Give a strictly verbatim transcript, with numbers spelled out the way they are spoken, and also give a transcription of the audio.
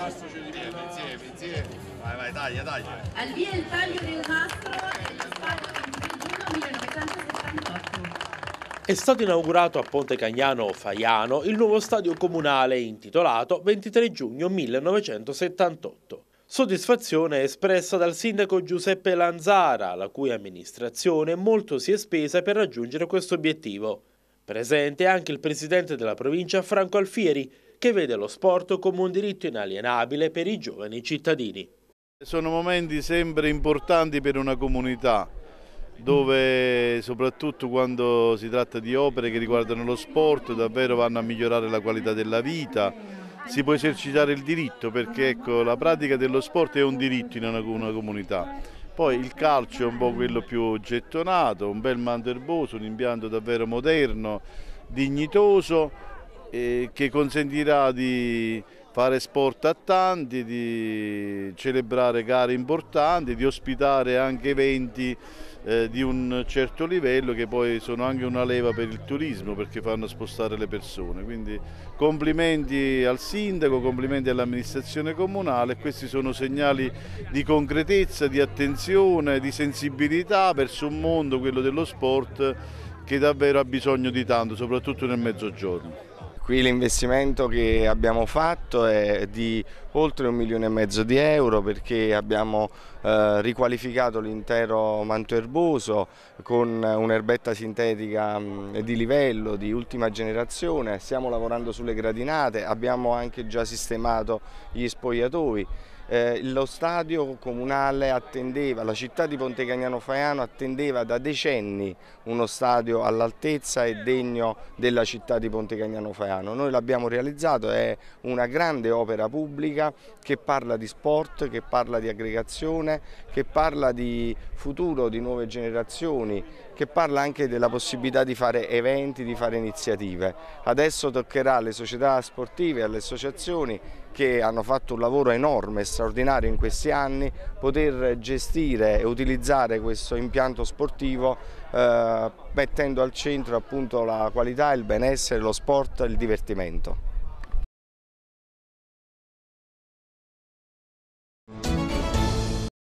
Insieme, insieme. Vai, vai, taglia, taglia. Al via il taglio del nastro nello stadio ventitré giugno millenovecentosettantotto. È stato inaugurato a Ponte Cagnano Faiano il nuovo stadio comunale intitolato ventitré giugno millenovecentosettantotto. Soddisfazione espressa dal sindaco Giuseppe Lanzara, la cui amministrazione molto si è spesa per raggiungere questo obiettivo. Presente anche il presidente della provincia Franco Alfieri, che vede lo sport come un diritto inalienabile per i giovani cittadini. Sono momenti sempre importanti per una comunità, dove soprattutto quando si tratta di opere che riguardano lo sport davvero vanno a migliorare la qualità della vita, si può esercitare il diritto, perché ecco, la pratica dello sport è un diritto in una, una comunità. Poi il calcio è un po' quello più gettonato, un bel manto erboso, un impianto davvero moderno, dignitoso, eh, che consentirà di fare sport a tanti, di celebrare gare importanti, di ospitare anche eventi eh, di un certo livello che poi sono anche una leva per il turismo, perché fanno spostare le persone. Quindi complimenti al sindaco, complimenti all'amministrazione comunale, questi sono segnali di concretezza, di attenzione, di sensibilità verso un mondo, quello dello sport, che davvero ha bisogno di tanto, soprattutto nel mezzogiorno. Qui l'investimento che abbiamo fatto è di oltre un milione e mezzo di euro, perché abbiamo eh, riqualificato l'intero manto erboso con un'erbetta sintetica mh, di livello, di ultima generazione. Stiamo lavorando sulle gradinate, abbiamo anche già sistemato gli spogliatoi. Eh, lo stadio comunale attendeva, la città di Ponte Cagnano Faiano attendeva da decenni uno stadio all'altezza e degno della città di Ponte Cagnano Faiano. Noi l'abbiamo realizzato, è una grande opera pubblica che parla di sport, che parla di aggregazione, che parla di futuro, di nuove generazioni, che parla anche della possibilità di fare eventi, di fare iniziative. Adesso toccherà alle società sportive e alle associazioni, che hanno fatto un lavoro enorme, straordinario in questi anni, poter gestire e utilizzare questo impianto sportivo eh, mettendo al centro appunto la qualità, il benessere, lo sport, il divertimento.